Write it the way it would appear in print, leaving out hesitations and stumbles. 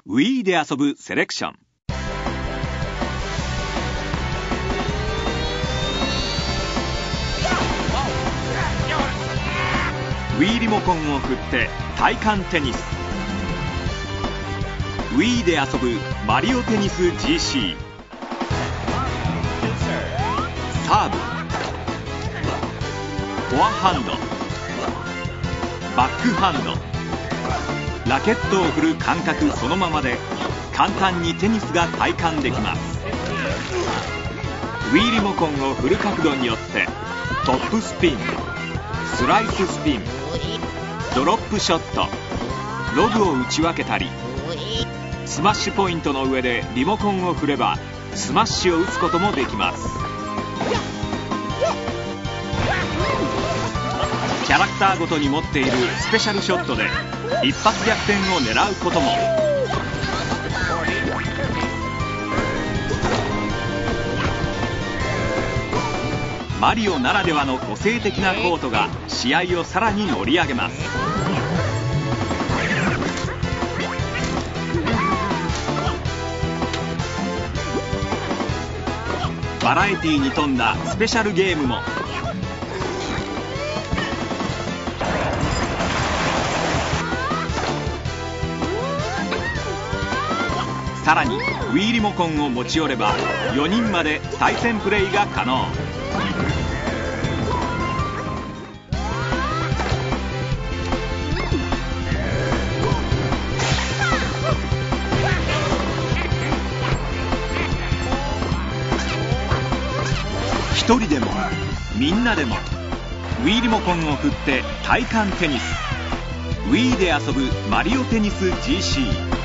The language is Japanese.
Wii で遊ぶセレクション。Wii リモコンを振って体感テニス。 Wii で遊ぶマリオテニス GC。 サーブ、フォアハンド、バックハンド、ラケットを振る感覚そのままで簡単にテニスが体感できます。 Wii リモコンを振る角度によってトップスピン、スライススピン、ドロップショット、ロブを打ち分けたり、スマッシュポイントの上でリモコンを振ればスマッシュを打つこともできます。キャラクターごとに持っているスペシャルショットで一発逆転を狙うことも。マリオならではの個性的なコートが試合をさらに盛り上げます。バラエティに富んだスペシャルゲームも。さらに Wii リモコンを持ち寄れば4人まで対戦プレイが可能。1人でもみんなでも Wii リモコンを振って体感テニス。 Wii で遊ぶマリオテニス GC。